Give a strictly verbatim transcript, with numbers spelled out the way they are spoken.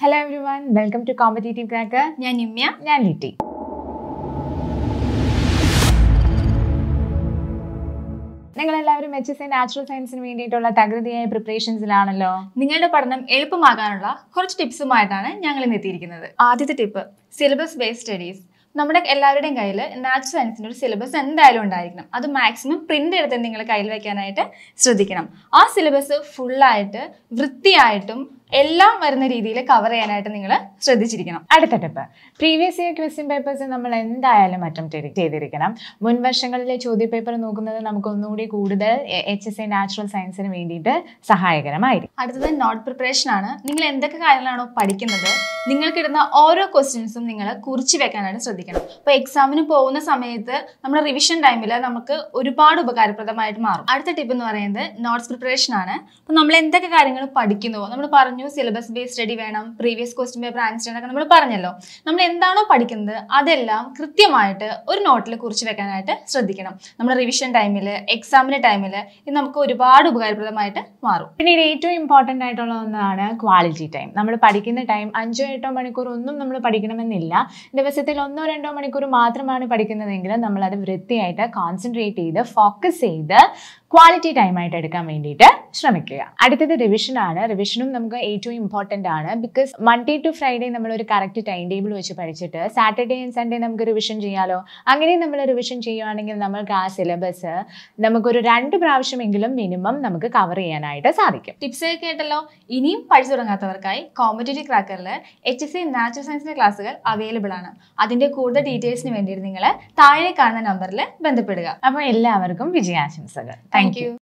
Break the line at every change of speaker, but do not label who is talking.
Hello everyone, welcome to Competitive Cracker.
ഞാൻ നിമ്യ,
ഞാൻ ലിറ്റി. നിങ്ങളെല്ലാവരും എച്ച് എസ് സി നാച്ചുറൽ സയൻസിന് വേണ്ടിയിട്ടുള്ള തകൃതിയായ പ്രിപ്പറേഷൻസിലാണല്ലോ.
നിങ്ങളുടെ പഠനം എളുപ്പമാകാനുള്ള കുറച്ച് ടിപ്സുമായിട്ടാണ് ഞങ്ങൾ ഇന്ന് എത്തിയിരിക്കുന്നത്. ആദ്യത്തെ ടിപ്പ്, സിലബസ് ബേസ്ഡ് സ്റ്റഡീസ്. നമ്മുടെ എല്ലാവരുടെയും കയ്യിൽ നാച്ചുറൽ സയൻസിൻ്റെ ഒരു സിലബസ് എന്തായാലും ഉണ്ടായിരിക്കണം. അത് മാക്സിമം പ്രിന്റ് എടുത്ത് നിങ്ങൾ കയ്യിൽ വെക്കാനായിട്ട് ശ്രദ്ധിക്കണം. ആ സിലബസ് ഫുള്ളായിട്ട് വൃത്തിയായിട്ടും എല്ലാം വരുന്ന രീതിയിൽ കവർ ചെയ്യാനായിട്ട് നിങ്ങൾ ശ്രദ്ധിച്ചിരിക്കണം.
അടുത്ത tip, previous year question papers നമ്മൾ എന്തായാലും അറ്റംപ്റ്റ് ചെയ്തിരിക്കണം. മുൻ വർഷങ്ങളിലെ ചോദ്യപേപ്പർ നോക്കുന്നത് നമുക്ക് ഒന്നുകൂടി കൂടുതൽ എച്ച് എസ് സി നാച്ചുറൽ സയൻസിന് വേണ്ടിയിട്ട് സഹായകരമായിരിക്കും.
അടുത്തത് നോട്ട് പ്രിപ്പറേഷൻ ആണ്. നിങ്ങൾ എന്തൊക്കെ കാര്യങ്ങളാണോ പഠിക്കുന്നത്, നിങ്ങൾക്കിടുന്ന ഓരോ ക്വസ്റ്റ്യൻസും നിങ്ങൾ കുറിച്ച് വെക്കാനായിട്ട് ശ്രദ്ധിക്കണം. അപ്പോൾ എക്സാമിന് പോകുന്ന സമയത്ത് നമ്മുടെ റിവിഷൻ ടൈമിൽ നമുക്ക് ഒരുപാട് ഉപകാരപ്രദമായിട്ട് മാറും. അടുത്ത ടിപ്പ് എന്ന് പറയുന്നത് നോട്ട്സ് പ്രിപ്പറേഷൻ ആണ്. അപ്പോൾ നമ്മൾ എന്തൊക്കെ കാര്യങ്ങൾ പഠിക്കുന്നുവോ, നമ്മൾ പറഞ്ഞു സിലബസ് ബേസ്ഡ് സ്റ്റഡി വേണം, പ്രീവിയസ് ക്വസ്റ്റ്യൻ പേപ്പർ ആൻസർ ഒക്കെ നമ്മൾ പറഞ്ഞല്ലോ. നമ്മൾ എന്താണോ പഠിക്കുന്നത് അതെല്ലാം കൃത്യമായിട്ട് ഒരു നോട്ടിൽ കുറിച്ച് വെക്കാനായിട്ട് ശ്രദ്ധിക്കണം. നമ്മുടെ റിവിഷൻ ടൈമിൽ, എക്സാമിന്റെ ടൈമിൽ ഇത് നമുക്ക് ഒരുപാട് ഉപകാരപ്രദമായിട്ട് മാറും.
പിന്നീട് ഏറ്റവും ഇമ്പോർട്ടൻ്റ് ആയിട്ടുള്ള ഒന്നാണ് ക്വാളിറ്റി ടൈം. നമ്മൾ പഠിക്കുന്ന ടൈം അഞ്ചോ എട്ടോ മണിക്കൂർ ഒന്നും നമ്മൾ പഠിക്കണമെന്നില്ല. ദിവസത്തിൽ ഒന്നോ രണ്ടോ മണിക്കൂർ മാത്രമാണ് പഠിക്കുന്നതെങ്കിൽ നമ്മളത് വൃത്തിയായിട്ട് കോൺസെൻട്രേറ്റ് ചെയ്ത് ഫോക്കസ് ചെയ്ത് ക്വാളിറ്റി ടൈമായിട്ട് എടുക്കാൻ വേണ്ടിയിട്ട് ശ്രമിക്കുക. അടുത്തത് റിവിഷൻ ആണ്. റിവിഷനും നമുക്ക് ഏറ്റവും ഇമ്പോർട്ടൻ്റ് ആണ്. ബിക്കോസ് മൺഡേ ടു ഫ്രൈഡേ നമ്മളൊരു കറക്റ്റ് ടൈം ടേബിൾ വെച്ച് പഠിച്ചിട്ട് സാറ്റർഡേ ആൻഡ് സൺഡേ നമുക്ക് റിവിഷൻ ചെയ്യാലോ. അങ്ങനെ നമ്മൾ റിവിഷൻ ചെയ്യുകയാണെങ്കിൽ നമുക്ക് ആ സിലബസ് നമുക്കൊരു രണ്ട് പ്രാവശ്യമെങ്കിലും മിനിമം നമുക്ക് കവർ ചെയ്യാനായിട്ട് സാധിക്കും.
ടിപ്സ് ഒക്കെ കേട്ടല്ലോ. ഇനിയും പഠിച്ചു തുടങ്ങാത്തവർക്കായി കോമ്പറ്റേറ്റീവ് ക്രാക്കറിൽ എച്ച് എസ് സി നാച്ചുറൽ സയൻസിന്റെ ക്ലാസ്സുകൾ അവൈലബിൾ ആണ്. അതിന്റെ കൂടുതൽ ഡീറ്റെയിൽസിന് വേണ്ടിയിട്ട് നിങ്ങൾ താഴെ കാണുന്ന നമ്പറിൽ ബന്ധപ്പെടുക.
അപ്പോൾ എല്ലാവർക്കും വിജയാശംസകൾ.
Thank you.